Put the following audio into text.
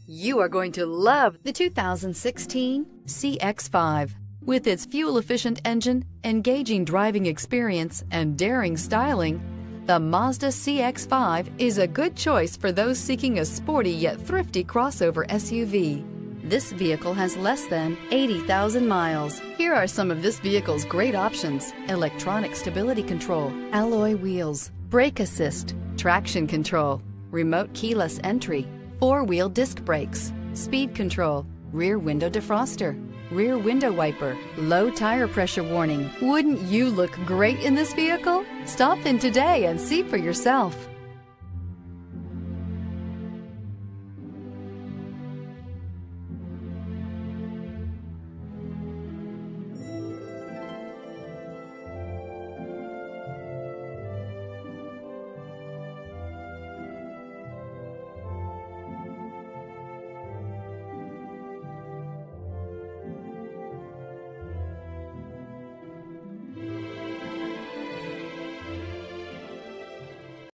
You are going to love the 2016 CX-5. With its fuel-efficient engine, engaging driving experience, and daring styling, the Mazda CX-5 is a good choice for those seeking a sporty yet thrifty crossover SUV. This vehicle has less than 80,000 miles. Here are some of this vehicle's great options: electronic stability control, alloy wheels, brake assist, traction control, remote keyless entry, four-wheel disc brakes, speed control, rear window defroster, rear window wiper, low tire pressure warning. Wouldn't you look great in this vehicle? Stop in today and see for yourself.